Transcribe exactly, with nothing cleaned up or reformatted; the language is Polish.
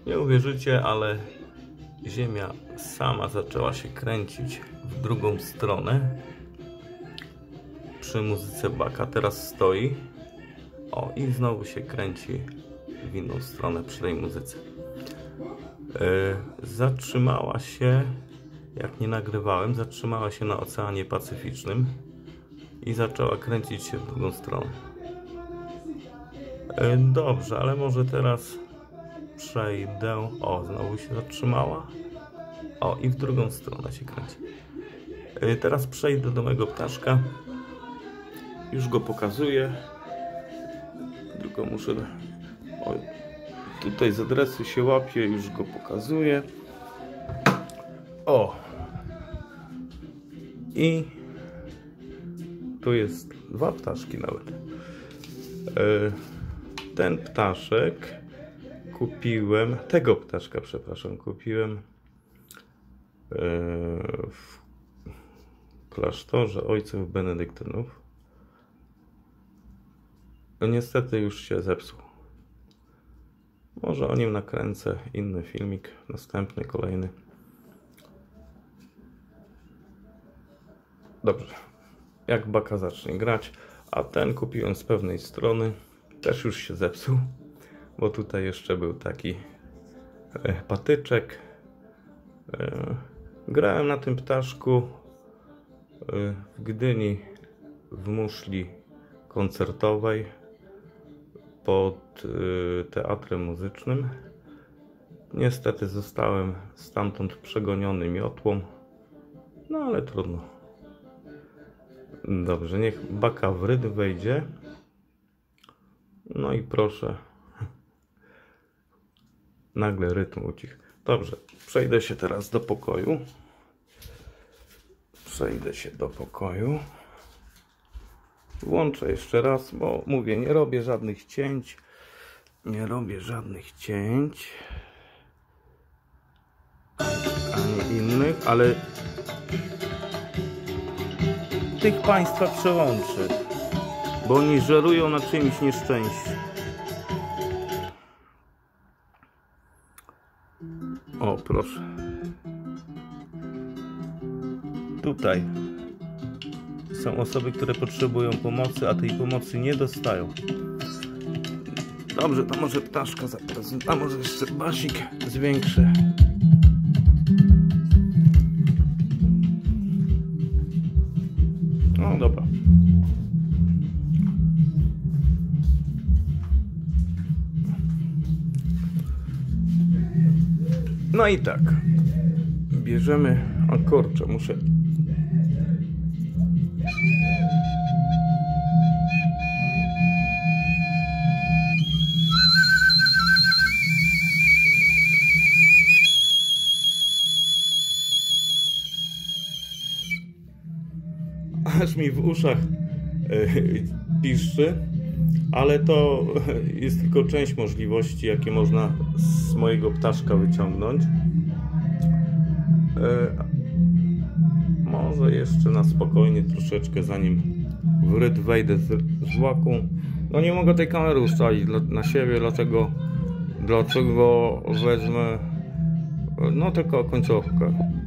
Nie uwierzycie, ale ziemia sama zaczęła się kręcić w drugą stronę przy muzyce Baka. Teraz stoi. O, i znowu się kręci w inną stronę przy tej muzyce. Yy, zatrzymała się, jak nie nagrywałem, zatrzymała się na Oceanie Pacyficznym i zaczęła kręcić się w drugą stronę. Yy, dobrze, ale może teraz przejdę. O, znowu się zatrzymała. O, i w drugą stronę się kręci. Yy, teraz przejdę do mojego ptaszka. Już go pokazuję. Tylko muszę... O, tutaj z adresu się łapie, już go pokazuję. O! I tu jest dwa ptaszki nawet. Ten ptaszek kupiłem, tego ptaszka, przepraszam, kupiłem w klasztorze ojców benedyktynów. Niestety już się zepsuł. Może o nim nakręcę inny filmik, następny, kolejny. Dobrze, jak Baka zacznie grać, a ten kupiłem z pewnej strony, też już się zepsuł, bo tutaj jeszcze był taki patyczek. Grałem na tym ptaszku w Gdyni w muszli koncertowej pod teatrem muzycznym. Niestety zostałem stamtąd przegoniony miotłą, no ale trudno. Dobrze, niech Baka w rytm wejdzie. No i proszę. Nagle rytm ucichł. Dobrze, przejdę się teraz do pokoju. Przejdę się do pokoju. Włączę jeszcze raz, bo mówię, nie robię żadnych cięć. Nie robię żadnych cięć. Ani innych, ale tych Państwa przełączę, bo oni żerują na czymś nieszczęściu. O, proszę. Tutaj są osoby, które potrzebują pomocy, a tej pomocy nie dostają. Dobrze, to może ptaszka zaprezentuję, a może jeszcze basik zwiększę. No dobra. No i tak. Bierzemy... O kurczę, muszę... Aż mi w uszach yy, piszczy, ale to jest tylko część możliwości, jakie można z mojego ptaszka wyciągnąć. Yy, może jeszcze na spokojnie troszeczkę, zanim w rytm wejdę z, z właku. No nie mogę tej kamery ustawić na siebie, dlatego, dlatego wezmę no tylko końcówkę.